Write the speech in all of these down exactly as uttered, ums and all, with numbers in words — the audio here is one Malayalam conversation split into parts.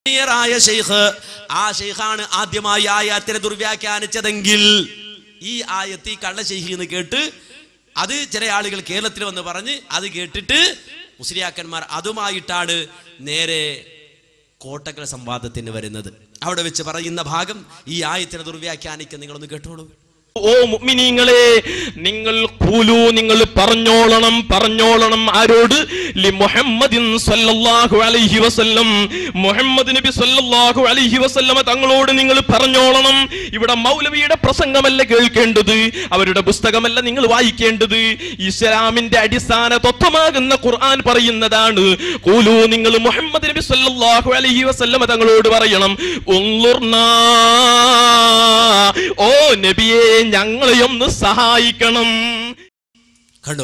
ായ ശൈഖ് ആ ശൈഖാണ് ആദ്യമായി ആയത്തിനെ ദുർവ്യാഖ്യാനിച്ചതെങ്കിൽ ഈ ആയത്ത് കള്ള ശൈഖ് എന്ന് കേട്ട് അത് ചില ആളുകൾ കേരളത്തിൽ വന്ന് പറഞ്ഞ് അത് കേട്ടിട്ട് മുസ്ലിയാക്കന്മാർ അതുമായിട്ടാണ് നേരെ കോട്ടക്കൽ സംവാദത്തിന് വരുന്നത്. അവിടെ വെച്ച് പറയുന്ന ഭാഗം ഈ ആയത്തിനെ ദുർവ്യാഖ്യാനിക്കാൻ നിങ്ങളൊന്ന് കേട്ടോളൂ. ഓ മുഅ്മിനീങ്ങളെ, നിങ്ങൾ ഖൂലു, നിങ്ങൾ പറഞ്ഞോളണം പറഞ്ഞോളണം ആരോട്? ലി മുഹമ്മദിൻ സല്ലല്ലാഹു അലൈഹി വസല്ലം, മുഹമ്മദ് നബി സല്ലല്ലാഹു അലൈഹി വസല്ലം തങ്ങളോട് നിങ്ങൾ പറഞ്ഞോളണം. ഇവിടെ മൗലവിയുടെ പ്രസംഗമല്ല കേൾക്കേണ്ടത്, അവരുടെ പുസ്തകമല്ല നിങ്ങൾ വായിക്കേണ്ടത്. ഇസ്ലാമിന്റെ അടിസ്ഥാന തത്വമാകുന്ന ഖുർആൻ പറയുന്നതാണ്. ഖൂലു, നിങ്ങൾ മുഹമ്മദ് നബി സല്ലല്ലാഹു അലൈഹി വസല്ലം തങ്ങളോട് പറയണം, ഉൻളുർനാ, ഓ നബിയേ ഞങ്ങളെ ഒന്ന് സഹായിക്കണം. കണ്ടോ,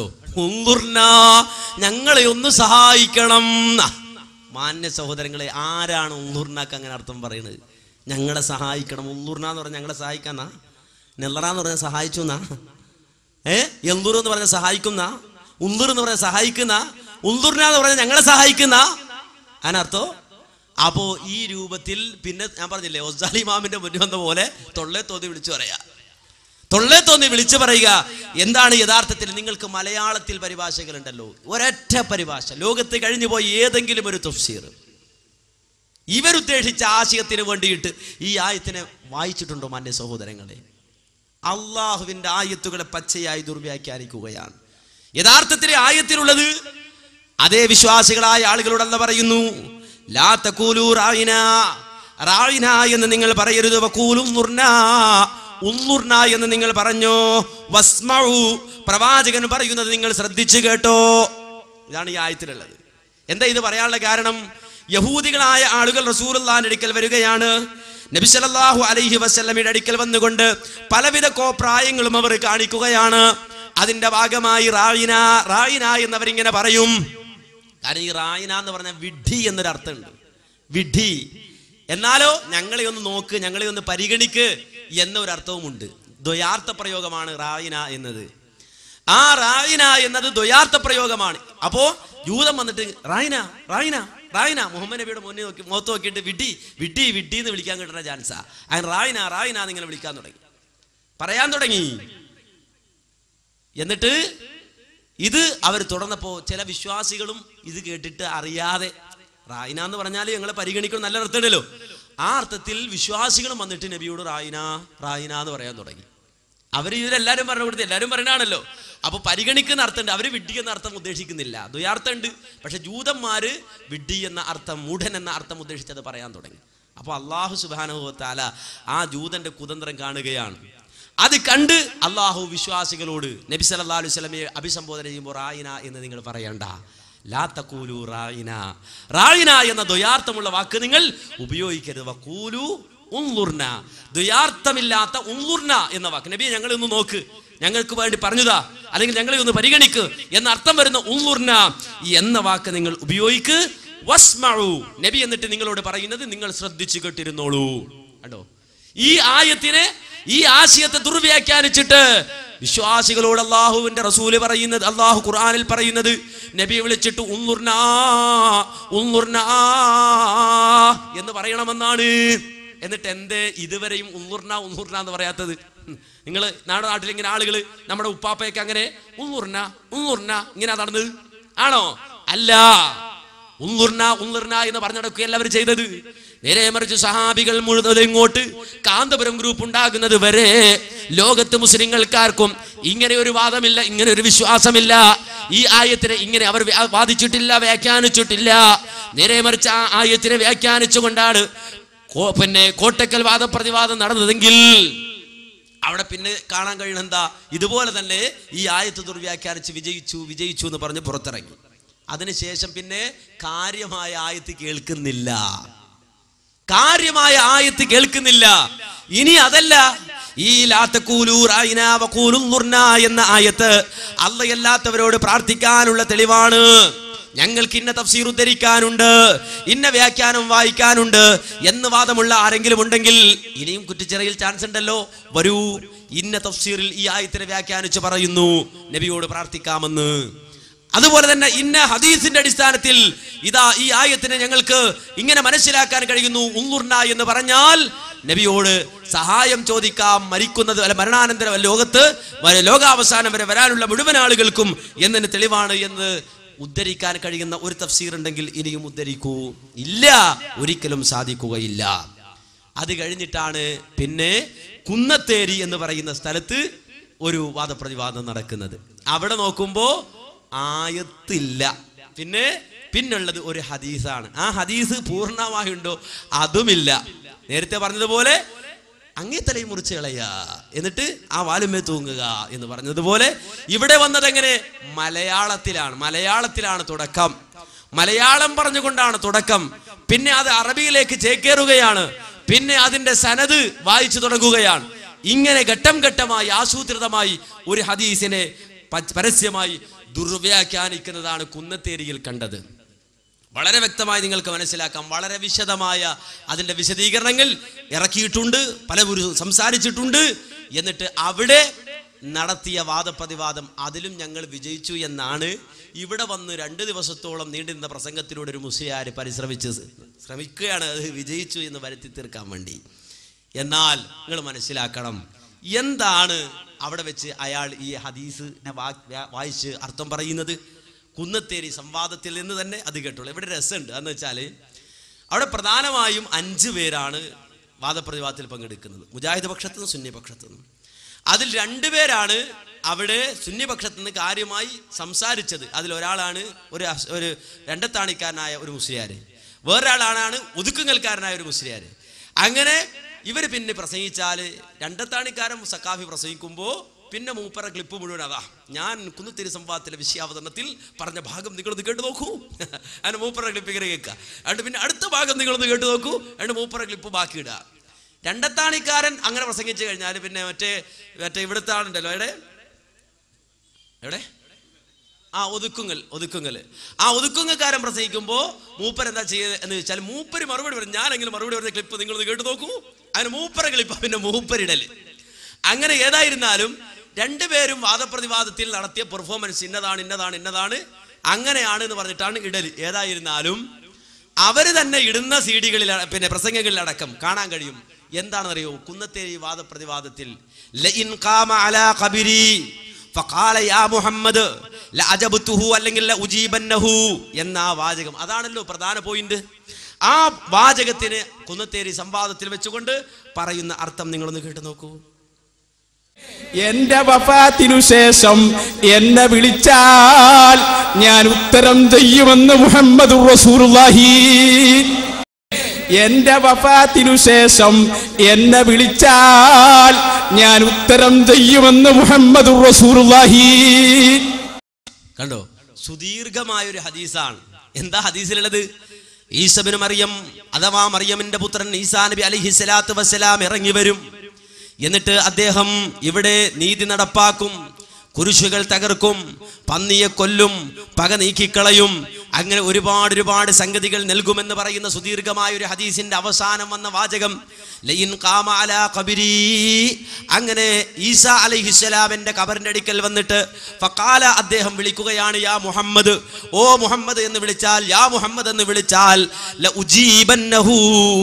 ഞങ്ങളെ ഒന്ന് സഹായിക്കണം. മാന്യ സഹോദരങ്ങളെ, ആരാണ് ഉള്ളൂർനാക്ക് അങ്ങനെ അർത്ഥം പറയുന്നത്? ഞങ്ങളെ സഹായിക്കണം. ഉള്ളൂർന എന്ന് പറഞ്ഞാൽ ഞങ്ങളെ സഹായിക്കാന്നാ? നെല്ലറാന്ന് പറഞ്ഞാൽ സഹായിച്ചു എന്നാ? ഏ എന്തൂർ എന്ന് പറഞ്ഞാൽ സഹായിക്കുന്ന? ഉള്ളൂർ എന്ന് പറഞ്ഞാൽ സഹായിക്കുന്ന? ഉള്ളൂർന എന്ന് പറഞ്ഞാൽ ഞങ്ങളെ സഹായിക്കുന്ന അതിനർത്ഥോ? അപ്പോ ഈ രൂപത്തിൽ പിന്നെ ഞാൻ പറഞ്ഞില്ലേ, ഒസ്സാലി ഇമാമിന്റെ മുന്നിൽ വന്ന പോലെ തൊള്ളേ തോന്നി വിളിച്ചു പറയാ തൊള്ളേ തോന്നി വിളിച്ചു പറയുക. എന്താണ് യഥാർത്ഥത്തിൽ? നിങ്ങൾക്ക് മലയാളത്തിൽ പരിഭാഷകളുണ്ടല്ലോ, ഒരൊറ്റ പരിഭാഷ ലോകത്ത് കഴിഞ്ഞു പോയി ഏതെങ്കിലും ഒരു തഫ്സീർ ഇവരുദ്ദേശിച്ച ആശയത്തിന് വേണ്ടിയിട്ട് ഈ ആയത്തിനെ വായിച്ചിട്ടുണ്ടോ മാന്യ സഹോദരങ്ങളെ? അള്ളാഹുവിന്റെ ആയത്തുകളെ പച്ചയായി ദുർവ്യാഖ്യാനിക്കുകയാണ്. യഥാർത്ഥത്തിൽ ആയത്തിലുള്ളത് അതേ വിശ്വാസികളായ ആളുകളോട് അല്ലാഹു പറയുന്നു, ലാ തഖൂലു റായിന, റായിന എന്ന് നിങ്ങൾ പറയരുത്, വഖൂലു ഉൻളുർനാ, ഉൻളുർന എന്ന് നിങ്ങൾ പറഞ്ഞോ, വസ്മഉ, പ്രവാചകൻ പറയുന്നത് നിങ്ങൾ ശ്രദ്ധിച്ചു കേട്ടോ. ഇതാണ് ഈ ആയത്തിലുള്ളത്. എന്താ ഇത് പറയാനുള്ള കാരണം? യഹൂദികളായ ആളുകൾ റസൂലുള്ളാഹിന്റെ അടുക്കൽ വരികയാണ്. നബി സല്ലല്ലാഹു അലൈഹി വസല്ലമയുടെ അടുക്കൽ വന്നുകൊണ്ട് പലവിധ കോപ്രായങ്ങളും അവർ കാണിക്കുകയാണ്. അതിന്റെ ഭാഗമായി റായിന, റായിന എന്നവരിങ്ങനെ പറയും. കാരണം ഈ റായിന എന്ന് പറഞ്ഞാൽ വിഡ്ഢി എന്നൊരു അർത്ഥമുണ്ട്. വിഡ്ഢി എന്നാലോ ഞങ്ങളെ ഒന്ന് നോക്ക്, ഞങ്ങളെ ഒന്ന് പരിഗണിക്ക് എന്നൊരർത്ഥവുമുണ്ട്. ദ്വയാർത്ഥ പ്രയോഗമാണ് റായിന എന്നത്. ആ റായിന എന്നത് ദ്വയാർത്ഥ പ്രയോഗമാണ്. അപ്പോ ജൂതം വന്നിട്ട് റായിന റായിന റായിന മുഹമ്മദ് നബിയുടെ മുന്നിൽ നോക്കി മുഖത്ത് നോക്കിയിട്ട് വിഡ്ഢി വിഡ്ഢി വിഡ്ഢി എന്ന് വിളിക്കാൻ കിട്ടുന്ന ചാൻസാ. അതിന് റായിന റായിന എന്നിങ്ങനെ വിളിക്കാൻ തുടങ്ങി, പറയാൻ തുടങ്ങി. എന്നിട്ട് ഇത് അവർ തുടർന്നപ്പോ ചില വിശ്വാസികളും ഇത് കേട്ടിട്ട് അറിയാതെ, റായിന എന്ന് പറഞ്ഞാൽ ഞങ്ങളെ പരിഗണിക്കണം നല്ല അർത്ഥമുണ്ടല്ലോ, ആ അർത്ഥത്തിൽ വിശ്വാസികളും വന്നിട്ട് നബിയോട് റായിന റായിന എന്ന് പറയാൻ തുടങ്ങി. അവർ ഇതിലെല്ലാവരും പറഞ്ഞു കൊടുത്ത് എല്ലാവരും പറയണാണല്ലോ. അപ്പൊ പരിഗണിക്കുന്ന അർത്ഥമുണ്ട്, അവര് വിഡ്ഢി എന്ന അർത്ഥം ഉദ്ദേശിക്കുന്നില്ല, ദ്വയാർത്ഥം ഉണ്ട്. പക്ഷെ ജൂതന്മാര് വിഡ്ഢി എന്ന അർത്ഥം, മൂഢൻ എന്ന അർത്ഥം ഉദ്ദേശിച്ചത് പറയാൻ തുടങ്ങി. അപ്പൊ അള്ളാഹു സുബ്ഹാനഹു വ തആല ആ ജൂതന്റെ കുതന്ത്രം കാണുകയാണ്. അത് കണ്ട് അള്ളാഹു വിശ്വാസികളോട് നബി സല്ലല്ലാഹു അലൈഹി വസല്ലമയെ അഭിസംബോധന ചെയ്യുമ്പോൾ റായിന എന്ന് നിങ്ങൾ പറയണ്ട, ലാ തഖൂലു റായിന, റായിന എന്ന ദ്വയാർത്ഥമുള്ള വാക്ക് നിങ്ങൾ ഉപയോഗിക്കരുത്. വഖൂലു ഉൻളുർന, ദ്വയാർത്ഥമില്ലാത്ത ഉൻളുർന എന്ന വാക്ക്, നബിയെ ഞങ്ങളെ ഒന്ന് നോക്ക്, ഞങ്ങൾക്ക് വേണ്ടി പറഞ്ഞതാ, അല്ലെങ്കിൽ ഞങ്ങളെ ഒന്ന് പരിഗണിക്ക് എന്ന അർത്ഥം വരുന്ന ഉൻളുർന എന്ന വാക്ക് നിങ്ങൾ ഉപയോഗിക്ക്. വസ്മഉ, നബി എന്നിട്ട് നിങ്ങളോട് പറയുന്നത് നിങ്ങൾ ശ്രദ്ധിച്ചു കേട്ടിരുന്നോളൂ. കണ്ടോ, ഈ ആയത്തിനെ, ഈ ആശയത്തെ ദുർവ്യാഖ്യാനിച്ചിട്ട് വിശ്വാസികളോട് അള്ളാഹുവിന്റെ റസൂല് പറയുന്നത്, അള്ളാഹു ഖുർആനിൽ പറയുന്നത്, നബിയെ വിളിച്ചിട്ട് ഉൻളുർനാ ഉൻളുർനാ എന്ന് പറയണമെന്നാണ്. എന്നിട്ട് എന്തേ ഇതുവരെയും ഉൻളുർന ഉൻളുർന എന്ന് പറയാത്തത്? നിങ്ങൾ നമ്മുടെ നാട്ടിൽ ഇങ്ങനെ ആളുകൾ, നമ്മുടെ ഉപ്പാപ്പയൊക്കെ അങ്ങനെ ഉൻളുർന ഉൻളുർന ഇങ്ങനെ നടന്നത് ആണോ? അല്ല, ഉൻളുർന ഉൻളുർന എന്ന് പറഞ്ഞിടക്കുകയല്ല അവർ ചെയ്തത്. നേരെ മറിച്ച് സഹാബികൾ മുഴുവൻ ഇങ്ങോട്ട് കാന്തപുരം ഗ്രൂപ്പ് ഉണ്ടാകുന്നത് വരെ ലോകത്ത് മുസ്ലിങ്ങൾക്കാർക്കും ഇങ്ങനെ ഒരു വാദമില്ല, ഇങ്ങനെ ഒരു വിശ്വാസമില്ല. ഈ ആയത്തിനെ ഇങ്ങനെ അവർ വാദിച്ചിട്ടില്ല, വ്യാഖ്യാനിച്ചിട്ടില്ല. നേരെ മറിച്ച് ആ ആയത്തിനെ വ്യാഖ്യാനിച്ചുകൊണ്ടാണ് പിന്നെ കോട്ടക്കൽ വാദപ്രതിവാദം നടന്നതെങ്കിൽ അവിടെ പിന്നെ കാണാൻ കഴിയുന്ന എന്താ? ഇതുപോലെ തന്നെ ഈ ആയത്ത് ദുർവ്യാഖ്യാനിച്ച് വിജയിച്ചു വിജയിച്ചു എന്ന് പറഞ്ഞ് പുറത്തിറങ്ങി. അതിനുശേഷം പിന്നെ കാര്യമായ ആയത്ത് കേൾക്കുന്നില്ല, കാര്യമായ ആയത്ത് കേൾക്കുന്നില്ല. ഇനി അതല്ല, ഈ ലാ തഖൂലു റായിന വഖൂലു ഉൻളുർന എന്ന ആയത്ത് അല്ലാഹുവല്ലാത്തവരോട് പ്രാർത്ഥിക്കാനുള്ള തെളിവാണ്. ഞങ്ങൾക്ക് ഇന്ന തഫ്സീർ ഉദ്ധരിക്കാനുണ്ട്, ഇന്ന വ്യാഖ്യാനം വായിക്കാനുണ്ട് എന്ന് വാദമുള്ള ആരെങ്കിലും ഉണ്ടെങ്കിൽ ഇനിയും കുറ്റിച്ചിറയിൽ ചാൻസ് ഉണ്ടല്ലോ. വരൂ, ഇന്ന തഫ്സീറിൽ ഈ ആയത്തിനെ വ്യാഖ്യാനിച്ച് പറയുന്നു നബിയോട് പ്രാർത്ഥിക്കാമെന്ന്. അതുപോലെ തന്നെ ഇന്ന ഹദീസിന്റെ അടിസ്ഥാനത്തിൽ ഇതാ ഈ ആയത്തിനെ ഞങ്ങൾക്ക് ഇങ്ങനെ മനസ്സിലാക്കാൻ കഴിയുന്നു ഉൻദുർന എന്ന് പറഞ്ഞാൽ നബിയോട് സഹായം ചോദിക്കാം മരിക്കുന്നത് അല്ല മരണാനന്തര ലോകത്ത് ലോകാവസാനം വരെ വരാനുള്ള മുഴുവൻ ആളുകൾക്കും എന്നതിന് തെളിവാണ് എന്ന് ഉദ്ധരിക്കാൻ കഴിയുന്ന ഒരു തഫ്സീർ ഉണ്ടെങ്കിൽ ഇനിയും ഉദ്ധരിക്കൂ. ഇല്ല, ഒരിക്കലും സാധിക്കുകയില്ല. അത് കഴിഞ്ഞിട്ടാണ് പിന്നെ കുന്നത്തേരി എന്ന് പറയുന്ന സ്ഥലത്ത് ഒരു വാദപ്രതിവാദം നടക്കുന്നത്. അവിടെ നോക്കുമ്പോ ആയത്തില്ല, പിന്നെ പിന്നുള്ളത് ഒരു ഹദീസാണ്. ആ ഹദീസ് പൂർണ്ണമായുണ്ടോ? അതുമില്ല. നേരത്തെ പറഞ്ഞതുപോലെ അങ്ങേ തലയും മുറിച്ച് കളയാ എന്നിട്ട് ആ വാലുമേ തൂങ്ങുക എന്ന് പറഞ്ഞതുപോലെ ഇവിടെ വന്നത് എങ്ങനെ? മലയാളത്തിലാണ്. മലയാളത്തിലാണ് തുടക്കം, മലയാളം പറഞ്ഞുകൊണ്ടാണ് തുടക്കം. പിന്നെ അത് അറബിയിലേക്ക് ചേക്കേറുകയാണ്, പിന്നെ അതിന്റെ സനത് വായിച്ചു തുടങ്ങുകയാണ്. ഇങ്ങനെ ഘട്ടം ഘട്ടമായി ആസൂത്രിതമായി ഒരു ഹദീസിനെ പരസ്യമായി ദുർവ്യാഖ്യാനിക്കുന്നതാണ് കുന്നത്തേരിയിൽ കണ്ടത്. വളരെ വ്യക്തമായി നിങ്ങൾക്ക് മനസ്സിലാക്കാം. വളരെ വിശദമായ അതിന്റെ വിശദീകരണങ്ങൾ ഇറക്കിയിട്ടുണ്ട്, പലവരും സംസാരിച്ചിട്ടുണ്ട്. എന്നിട്ട് അവിടെ നടത്തിയ വാദപ്രതിവാദം അതിലും ഞങ്ങൾ വിജയിച്ചു എന്നാണ് ഇവിടെ വന്ന് രണ്ട് ദിവസത്തോളം നീണ്ടിരുന്ന പ്രസംഗത്തിലൂടെ ഒരു മുസ്ലിയാർ പരിശ്രമിച്ച് ശ്രമിക്കുകയാണ് അത് വിജയിച്ചു എന്ന് വരുത്തി തീർക്കാൻ വേണ്ടി. എന്നാൽ നിങ്ങൾ മനസ്സിലാക്കണം, എന്താണ് അവിടെ വെച്ച് അയാൾ ഈ ഹദീസിനെ വായിച്ച് അർത്ഥം പറയുന്നത്? കുന്നത്തേരി സംവാദത്തിൽ നിന്ന് തന്നെ അത് കേട്ടുള്ളൂ. ഇവിടെ രസമുണ്ട് എന്ന് വെച്ചാൽ അവിടെ പ്രധാനമായും അഞ്ച് പേരാണ് വാദപ്രതിവാദത്തിൽ പങ്കെടുക്കുന്നത്, മുജാഹിദ് പക്ഷത്തു നിന്നും സുന്നി പക്ഷത്തു നിന്നും. അതിൽ രണ്ടുപേരാണ് അവിടെ സുന്നി പക്ഷത്തു നിന്ന് കാര്യമായി സംസാരിച്ചത്. അതിലൊരാളാണ് ഒരു ഒരു രണ്ടത്താണിക്കാരനായ ഒരു മുസ്ലിയാർ, വേറൊരാളാണ് ഒതുക്കുങ്ങൽക്കാരനായ ഒരു മുസ്ലിയാർ. അങ്ങനെ ഇവർ പിന്നെ പ്രസംഗിച്ചാൽ രണ്ടത്താണിക്കാരൻ സക്കാഫി പ്രസംഗിക്കുമ്പോൾ പിന്നെ മൂപ്പറ ക്ലിപ്പ് മുഴുവൻ അതാ ഞാൻ കുന്നത്തേരി സംവാദത്തിലെ വിഷയാവതരണത്തിൽ പറഞ്ഞ ഭാഗം നിങ്ങളൊന്ന് കേട്ടു നോക്കൂ, അതിന് മൂപ്പറ ക്ലിപ്പ് ഇങ്ങനെ കേൾക്കുക. അതുകൊണ്ട് പിന്നെ അടുത്ത ഭാഗം നിങ്ങളൊന്ന് കേട്ടു നോക്കൂ, അതുകൊണ്ട് മൂപ്പറ ക്ലിപ്പ് ബാക്കി ഇടുക. രണ്ടത്താണിക്കാരൻ അങ്ങനെ പ്രസംഗിച്ചു കഴിഞ്ഞാൽ പിന്നെ മറ്റേ മറ്റേ ഇവിടുത്തെ ആളുണ്ടല്ലോ, എവിടെ എവിടെ ആ ഒതുക്കുങ്ങൽ ഒതുക്കുങ്ങൽ ആ ഒതുക്കുങ്ങക്കാരൻ പ്രസംഗിക്കുമ്പോൾ മൂപ്പർ എന്താ ചെയ്യുക എന്ന് വെച്ചാൽ മൂപ്പര് മറുപടി പറയും. ഞാനെങ്കിലും മറുപടി പറഞ്ഞ ക്ലിപ്പ് നിങ്ങളൊന്ന് കേട്ടു നോക്കൂ, അതിന് മൂപ്പറ ക്ലിപ്പ് പിന്നെ മൂപ്പരിടല്. അങ്ങനെ ഏതായിരുന്നാലും രണ്ടുപേരും വാദപ്രതിവാദത്തിൽ നടത്തിയ പെർഫോമൻസ് ഇന്നതാണ് ഇന്നതാണ് ഇന്നതാണ് അങ്ങനെയാണ് എന്ന് പറഞ്ഞിട്ടാണ് ഇടല്. ഏതായിരുന്നാലും അവര് തന്നെ ഇടുന്ന സി ഡികളിൽ പിന്നെ പ്രസംഗങ്ങളിൽ അടക്കം കാണാൻ കഴിയും. എന്താണെന്നറിയോ? കുന്നത്തേരി വാദപ്രതിവാദത്തിൽ ലഇൻ ഖാമ അലാ ഖബരി ഫഖാല യാ മുഹമ്മദ് ലഅജബ്തുഹു അല്ലെങ്കിൽ ലഉജീബന്നഹു എന്ന ആ വാചകം, അതാണല്ലോ പ്രധാന പോയിന്റ്. ആ വാചകത്തിന് കുന്നത്തേരി സംവാദത്തിൽ വെച്ചുകൊണ്ട് പറയുന്ന അർത്ഥം നിങ്ങളൊന്ന് കേട്ടു നോക്കൂ. എന്റെ വഫാത്തിനു ശേഷം എന്നെ വിളിച്ചാൽ ഞാൻ ഉത്തരം ചെയ്യുമെന്ന് മുഹമ്മദുർ റസൂലുള്ളാഹി. എന്റെ വഫാത്തിനു ശേഷം എന്നെ വിളിച്ചാൽ ഞാൻ ഉത്തരം ചെയ്യുമെന്ന് മുഹമ്മദുർ റസൂലുള്ളാഹി. കണ്ടോ, സുദീർഘമായ ഒരു ഹദീസാണ്. എന്താ ഹദീസിലുള്ളത്? ഈസ ഇബ്നു മറിയം അഥവാ മറിയമിന്റെ പുത്രൻ ഈസാ നബി അലൈഹി സ്വലാത്തു വസ്സലാം ഇറങ്ങി വരും. എന്നിട്ട് അദ്ദേഹം ഇവിടെ നീതി നടപ്പാക്കും, കുരിശുകൾ തകർക്കും, പന്നിയെ കൊല്ലും, പക നീക്കിക്കളയും, അങ്ങനെ ഒരുപാട് ഒരുപാട് സംഗതികൾ നൽകുമെന്ന് പറയുന്ന സുദീർഘമായ ഒരു ഹദീസിന്റെ അവസാനം വന്ന വാചകം ലയിൻ ഖാമ അലാ ഖബരി. അങ്ങനെ ഈസാ അലൈഹിസ്സലാമിന്റെ ഖബറിന്റെ അടുക്കൽ വന്നിട്ട് ഫഖാല അദ്ദേഹം വിളിക്കുകയാണ് യാ മുഹമ്മദ്, ഓ മുഹമ്മദ് എന്ന് വിളിച്ചാൽ, യാ മുഹമ്മദ് എന്ന് വിളിച്ചാൽ ലഉജീബന്നഹു,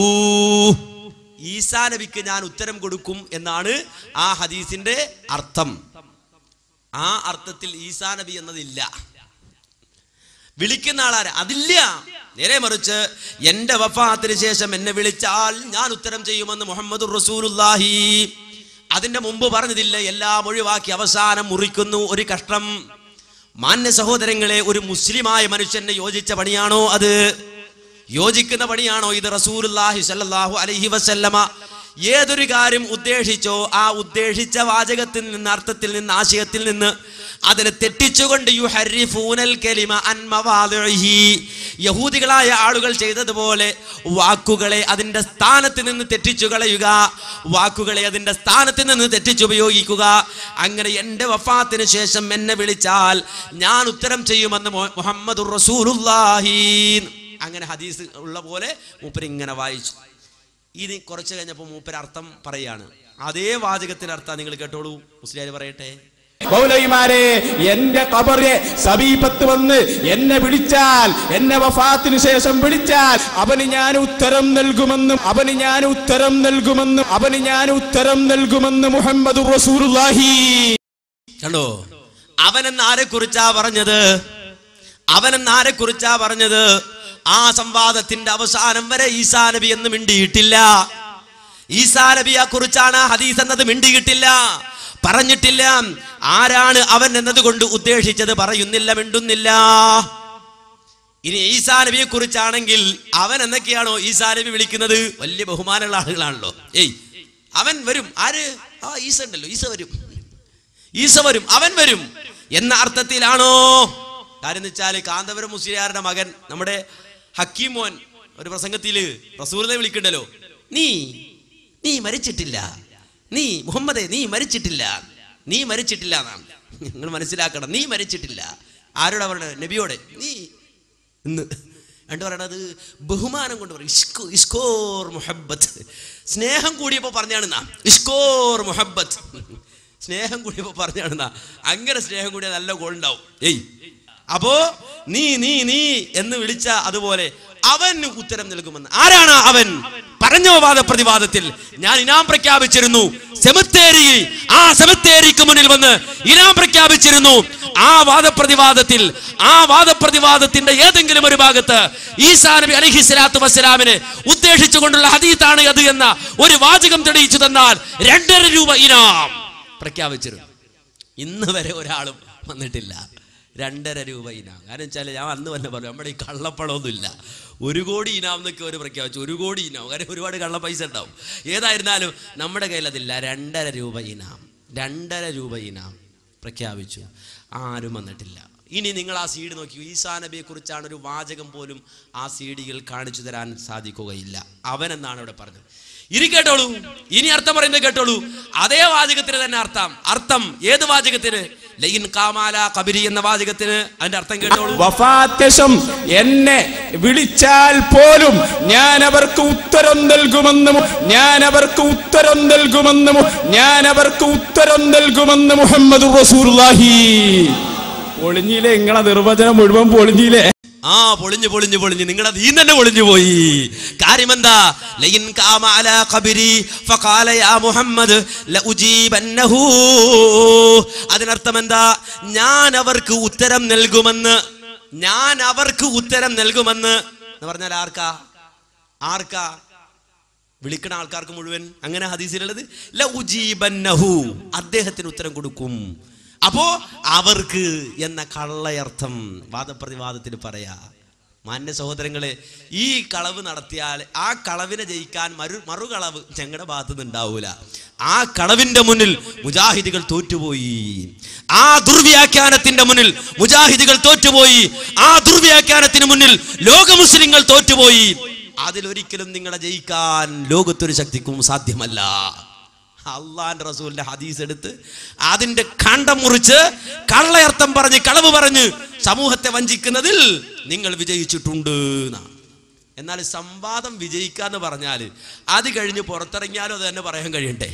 ഈസാ നബിക്ക് ഞാൻ ഉത്തരം കൊടുക്കും എന്നാണ് ആ ഹദീസിന്റെ അർത്ഥം. ആ അർത്ഥത്തിൽ ഈസാ നബി എന്നതില്ല, വിളിക്കുന്ന ആളാര അതില്ല. നേരെ മറിച്ച് എന്റെ വഫാത്തിന് ശേഷം എന്നെ വിളിച്ചാൽ ഞാൻ ഉത്തരം ചെയ്യുമെന്ന് മുഹമ്മദുർ റസൂലുള്ളാഹി. അതിന്റെ മുമ്പ് പറഞ്ഞതില്ല, എല്ലാം ഒഴിവാക്കി അവസാനം മുറിക്കുന്നു ഒരു കഷ്ണം. മാന്യ സഹോദരങ്ങളെ, ഒരു മുസ്ലിമായ മനുഷ്യന് യോജിച്ച പണിയാണോ അത്? യോജിക്കുന്ന പണിയാണോ ഇത്? റസൂലുള്ളാഹി സ്വല്ലല്ലാഹു അലൈഹി വസല്ലമ ഏതൊരു കാര്യം ഉദ്ദേശിച്ചോ ആ ഉദ്ദേശിച്ച വാചകത്തിൽ നിന്ന്, അർത്ഥത്തിൽ നിന്ന്, ആശയത്തിൽ നിന്ന് അതിനെ തെറ്റിച്ചുകൊണ്ട് യുഹരിഫൂനൽ കലിമ അൻ മവാദിഇഹി, യഹൂദികളായ ആളുകൾ ചെയ്തതുപോലെ വാക്കുകളെ അതിന്റെ സ്ഥാനത്ത് നിന്ന് തെറ്റിച്ചു കളയുക, വാക്കുകളെ അതിന്റെ സ്ഥാനത്ത് നിന്ന് തെറ്റിച്ചുപയോഗിക്കുക. അങ്ങനെ എന്റെ വഫാത്തിന് ശേഷം എന്നെ വിളിച്ചാൽ ഞാൻ ഉത്തരം ചെയ്യുമെന്ന് മുഹമ്മദുർ റസൂലുള്ളാഹി. അങ്ങനെ ഹദീസ് ഉള്ള പോലെ മൂപ്പര് ഇങ്ങനെ വായിച്ചു. ഇനി കുറച്ച് കഴിഞ്ഞപ്പോൾ മൂപ്പര് അർത്ഥം പറയാണ്. അതേ വാചകത്തിന്റെ അർത്ഥം നിങ്ങൾ കേട്ടോളൂ. മുസ്ലിയാർ പറയട്ടെ. മൗലവിമാരെ, എന്റെ ഖബറിലെ സമീപത്ത് വന്ന് എന്നെ വിളിച്ചാൽ, എന്നെ വഫാത്തിന് ശേഷം വിളിച്ചാൽ അവന് ഞാൻ ഉത്തരം നൽകുമെന്നും അവന് ഞാൻ ഉത്തരം നൽകുമെന്നും അവന് ഞാൻ ഉത്തരം നൽകുമെന്ന് മുഹമ്മദുർ റസൂലുള്ളാഹി. കണ്ടോ, അവനെന്ന് ആരെ കുറിച്ചാ പറഞ്ഞത്? അവനെന്ന് ആരെ കുറിച്ചാ പറഞ്ഞത്? ആ സംവാദത്തിന്റെ അവസാനം വരെ ഈസാ നബി എന്ന് മിണ്ടിയിട്ടില്ല. ഈസാ നബിയെ കുറിച്ചാണ് ഹദീസ് എന്നത് മിണ്ടിയിട്ടില്ല, പറഞ്ഞിട്ടില്ല. ആരാണ് അവൻ എന്നതുകൊണ്ട് ഉദ്ദേശിച്ചത് പറയുന്നില്ല, മിണ്ടുന്നില്ല. ഇനി ഈസാ നബിയെ കുറിച്ചാണെങ്കിൽ അവൻ എന്നൊക്കെയാണോ ഈസാ നബി വിളിക്കുന്നത്? വലിയ ബഹുമാനമുള്ള ആളുകളാണല്ലോ. ഏയ് അവൻ വരും. ആര്? ആ ഈസ ഉണ്ടല്ലോ, ഈസ വരും, ഈസ വരും, അവൻ വരും എന്ന അർത്ഥത്തിലാണോ? കാര്യം എന്ന് വെച്ചാൽ കാന്തപുരം മുസ്ലിയാരുടെ മകൻ നമ്മുടെ ഹക്കീം മോൻ ഒരു പ്രസംഗത്തില് റസൂലിനെ വിളിക്കണ്ടല്ലോ, നീ നീ മരിച്ചിട്ടില്ല, നീ മുഹമ്മദേ നീ മരിച്ചിട്ടില്ല, നീ മരിച്ചിട്ടില്ല എന്നാണ്. നിങ്ങൾ മനസ്സിലാക്കണം, നീ മരിച്ചിട്ടില്ല. ആരോടാ പറയണത്? നബിയോടെ. നീ ഇന്ന് രണ്ട് പറയണത് ബഹുമാനം കൊണ്ട് പറയും. ഇഷ്കോ ഇഷ്കോർ മുഹബ്ബത്ത്, സ്നേഹം കൂടിയപ്പോ പറഞ്ഞാണെന്നാ. ഇഷ്കോർ മുഹബ്ബത്ത്, സ്നേഹം കൂടിയപ്പോ പറഞ്ഞാണെന്നാ. അങ്ങനെ സ്നേഹം കൂടിയ നല്ല ഗോളുണ്ടാവും. ഏയ് അപ്പോ നീ നീ നീ എന്ന് വിളിച്ച അതുപോലെ അവന് ഉത്തരം നൽകുമെന്ന്. ആരാണ് അവൻ? പറഞ്ഞ വാദപ്രതിവാദത്തിൽ ഞാൻ ഇനാം പ്രഖ്യാപിച്ചിരുന്നു. സെമിത്തേരി, ആ സെമിത്തേരിക്ക് മുന്നിൽ വന്ന് ഇനാം പ്രഖ്യാപിച്ചിരുന്നു. ആ വാദപ്രതിവാദത്തിൽ ആ വാദപ്രതിവാദത്തിന്റെ ഏതെങ്കിലും ഒരു ഭാഗത്ത് ഈസാ നബി അലൈഹി സ്വലാത്തു വസ്സലാമിനെ ഉദ്ദേശിച്ചുകൊണ്ടുള്ള ഹദീത്താണ് അത് എന്ന ഒരു വാചകം തെളിയിച്ചു തന്നാൽ രണ്ടര രൂപ ഇനാം പ്രഖ്യാപിച്ചിരുന്നു. ഇന്ന് വരെ ഒരാളും വന്നിട്ടില്ല. രണ്ടര രൂപ ഇനാം. കാരണം വെച്ചാൽ ഞാൻ അന്ന് തന്നെ പറഞ്ഞു, നമ്മുടെ ഈ കള്ളപ്പണമൊന്നുമില്ല. ഒരു കോടി ഇനാം എന്നൊക്കെ അവർ പ്രഖ്യാപിച്ചു. ഒരു കോടി ഇനാം, കാര്യം ഒരുപാട് കള്ള പൈസ ഉണ്ടാവും. ഏതായിരുന്നാലും നമ്മുടെ കയ്യിൽ അതില്ല. രണ്ടര രൂപ ഇനാം, രണ്ടര രൂപ ഇനാം പ്രഖ്യാപിച്ചു. ആരും വന്നിട്ടില്ല. ഇനി നിങ്ങൾ ആ സീഡ് നോക്കി, ഈസാ നബിയെ കുറിച്ചാണ് ഒരു വാചകം പോലും ആ സീഡികൾ കാണിച്ചു തരാൻ സാധിക്കുകയില്ല. അവനെന്നാണ് ഇവിടെ പറഞ്ഞത്. ഇനി കേട്ടോളൂ, ഇനി അർത്ഥം പറയുന്നത് കേട്ടോളൂ. അതേ വാചകത്തിന് തന്നെ അർത്ഥം. അർത്ഥം ഏത് വാചകത്തിന്? ലയിൻ കാമാല കബരി എന്ന വാചകത്തിന് അതിന്റെ അർത്ഥം കേട്ടോളൂ. വഫാത്യശം എന്നെ വിളിച്ചാൽ പോലും ഞാൻ അവർക്ക് ഉത്തരം നൽകുമെന്നും ഞാൻ അവർക്ക് ഉത്തരം നൽകുമെന്നും ഞാൻ അവർക്ക് ഉത്തരം നൽകുമെന്ന് മുഹമ്മദുർ റസൂലുള്ളാഹി. പൊളിഞ്ഞില്ലേ നിങ്ങളെ നിർവചനം മുഴുവൻ? പൊളിഞ്ഞില്ലേ? ആ പൊളിഞ്ഞു പൊളിഞ്ഞു പൊളിഞ്ഞു നിങ്ങളുടെ നീ തന്നെ പൊളിഞ്ഞു പോയി. കാര്യമെന്താ? ലയിൻ കാമ അലാ ഖബരി ഫഖാല യാ മുഹമ്മദ് ലഉജീബന്നഹു. അതിനർത്ഥം എന്താ? ഞാൻ അവർക്ക് ഉത്തരം നൽകുമെന്ന്, ഞാൻ അവർക്ക് ഉത്തരം നൽകുമെന്ന് എന്ന് പറഞ്ഞാൽ ആർക്കാ? ആർക്കാ? വിളിക്കണ ആൾക്കാർക്ക് മുഴുവൻ. അങ്ങനെ ഹദീസിലുള്ളത് ലഉജീബന്നഹു, അദ്ദേഹത്തിന് ഉത്തരം കൊടുക്കും. അപ്പോ അവർക്ക് എന്ന കള്ളയർത്ഥം വാദപ്രതിവാദത്തിന് പറയാ. മാന്യ സഹോദരങ്ങളെ, ഈ കളവ് നടത്തിയാൽ ആ കളവിനെ ജയിക്കാൻ മറു മറുകളവ് ഞങ്ങളുടെ ഭാഗത്തുനിന്ന് ഉണ്ടാവൂല. ആ കളവിന്റെ മുന്നിൽ മുജാഹിദുകൾ തോറ്റുപോയി. ആ ദുർവ്യാഖ്യാനത്തിന്റെ മുന്നിൽ മുജാഹിദുകൾ തോറ്റുപോയി. ആ ദുർവ്യാഖ്യാനത്തിന് മുന്നിൽ ലോക മുസ്ലിങ്ങൾ തോറ്റുപോയി. അതിലൊരിക്കലും നിങ്ങളെ ജയിക്കാൻ ലോകത്തൊരു ശക്തിക്കും സാധ്യമല്ല. അള്ളാന്റെ റസൂലിന്റെ ഹദീസ് എടുത്ത് അതിന്റെ കണ്ടം മുറിച്ച് കള്ളയർത്ഥം പറഞ്ഞ് കളവ് പറഞ്ഞ് സമൂഹത്തെ വഞ്ചിക്കുന്നതിൽ നിങ്ങൾ വിജയിച്ചിട്ടുണ്ട്. എന്നാൽ സംവാദം വിജയിക്കാന്ന് പറഞ്ഞാല് അത് കഴിഞ്ഞ് പുറത്തിറങ്ങിയാലും അത് തന്നെ പറയാൻ കഴിയണ്ടേ?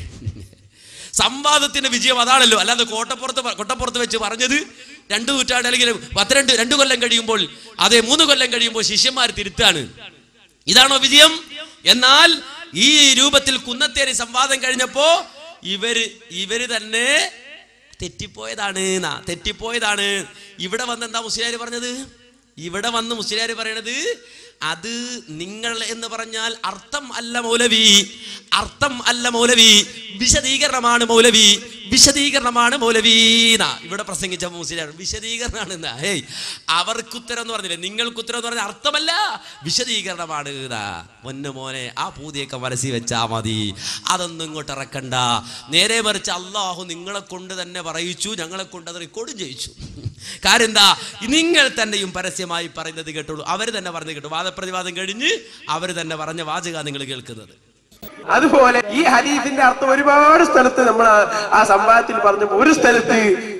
സംവാദത്തിന്റെ വിജയം അതാണല്ലോ. അല്ലാതെ കോട്ടപ്പുറത്ത് കൊട്ടപ്പുറത്ത് വെച്ച് പറഞ്ഞത് രണ്ടു നൂറ്റാണ്ട് അല്ലെങ്കിൽ പത്തിരണ്ട് രണ്ടു കൊല്ലം കഴിയുമ്പോൾ, അതെ മൂന്ന് കൊല്ലം കഴിയുമ്പോൾ ശിഷ്യന്മാർ തിരുത്താണ്. ഇതാണോ വിജയം? എന്നാൽ ഈ രൂപത്തിൽ കുന്നത്തേരി സംവാദം കഴിഞ്ഞപ്പോ ഇവര് ഇവര് തന്നെ തെറ്റിപ്പോയതാണ് തെറ്റിപ്പോയതാണ് ഇവിടെ വന്ന് എന്താ മുസ്ലിയാർ പറഞ്ഞത്? ഇവിടെ വന്ന് മുസ്ലിയാർ പറയണത് അത് നിങ്ങൾ എന്ന് പറഞ്ഞാൽ അർത്ഥം അല്ല മൗലവി, അർത്ഥം അല്ല മൗലവി, വിശദീകരണമാണ് മൗലവി, വിശദീകരണമാണ് മൗലവീന. ഇവിടെ പ്രസംഗിച്ച മുസ്ലിയാർ വിശദീകരണമാണ്. എന്നാ ഏയ് അവർക്ക് ഉത്തരം എന്ന് പറഞ്ഞില്ലേ, നിങ്ങൾക്ക് ഉത്തരം എന്ന് പറഞ്ഞാൽ അർത്ഥമല്ല, വിശദീകരണമാണ്. പൊന്നു മോനെ, ആ പൂതിയൊക്കെ മനസ്സിൽ വെച്ചാ മതി, അതൊന്നും ഇങ്ങോട്ട് ഇറക്കണ്ട. നേരെ മറിച്ച് അള്ളാഹു നിങ്ങളെ കൊണ്ട് തന്നെ പറയിച്ചു, ഞങ്ങളെ കൊണ്ട് അത് റെക്കോർഡും ചെയ്യിച്ചു. കാര്യം എന്താ? നിങ്ങൾ തന്നെയും പരസ്യമായി പറയുന്നത് കേട്ടോളൂ. അവർ തന്നെ പറഞ്ഞു കേട്ടു. വാദപ്രതിവാദം കഴിഞ്ഞ് അവർ തന്നെ പറഞ്ഞ വാചക നിങ്ങൾ കേൾക്കുന്നത്. അതുപോലെ ഈ ഹദീസിന്റെ അർത്ഥം ഒരുപാട് സ്ഥലത്ത് നമ്മൾ ആ സംവാദത്തിൽ പറഞ്ഞു. ഒരു സ്ഥലത്ത്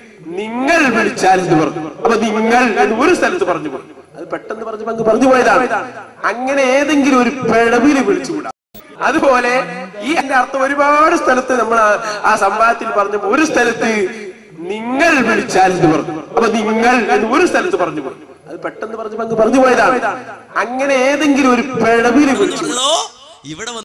നിങ്ങൾ വിളിച്ചാൽ എന്ന് പറഞ്ഞു. അപ്പൊ നിങ്ങൾ എന്ന് ഒരു സ്ഥലത്ത് പറഞ്ഞു പറഞ്ഞു അത് പെട്ടെന്ന് പറഞ്ഞു പങ്ക് പറഞ്ഞു പോയതാണ്. അങ്ങനെ ഏതെങ്കിലും ഒരു പിഴവില് വിളിച്ചുകൂടാ. അതുപോലെ ഈ എന്റെ അർത്ഥം ഒരുപാട് സ്ഥലത്ത് നമ്മൾ ആ സംവാദത്തിൽ പറഞ്ഞു. ഒരു സ്ഥലത്ത് നിങ്ങൾ വിളിച്ചാൽ എന്ന് പറഞ്ഞു. അപ്പൊ നിങ്ങൾ എന്ന് ഒരു സ്ഥലത്ത് പറഞ്ഞു പോയി. അത് പെട്ടെന്ന് പറഞ്ഞു അങ്ങ് പറഞ്ഞു പോയതാണ്. അങ്ങനെ ഏതെങ്കിലും ഒരു പിഴവിൽ വിളിച്ചു ഇവിടെ